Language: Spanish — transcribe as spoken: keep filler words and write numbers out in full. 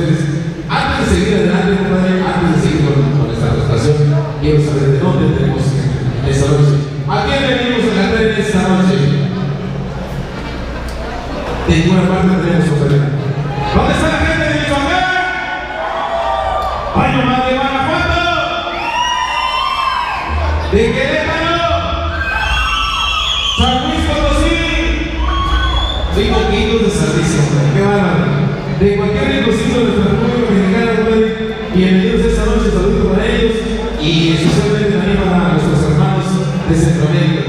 ustedes. Antes de seguir adelante, compadre, antes de seguir con, con esta presentación, quiero saber de dónde tenemos esta noche. ¿A quién venimos a cantar en esta noche? De ninguna parte tenemos compadre. ¿Dónde está la gente de Michoacán? ¡Ay, nomás de Guanajuato! ¿De Querétaro? ¡San Luis Potosí! Soy poquitos de servicio, qué bárbaro. De cualquier rinconcito de nuestra República Mexicana, compadre, bienvenidos esta noche, saludos para ellos y especialmente también para nuestros hermanos de Centroamérica.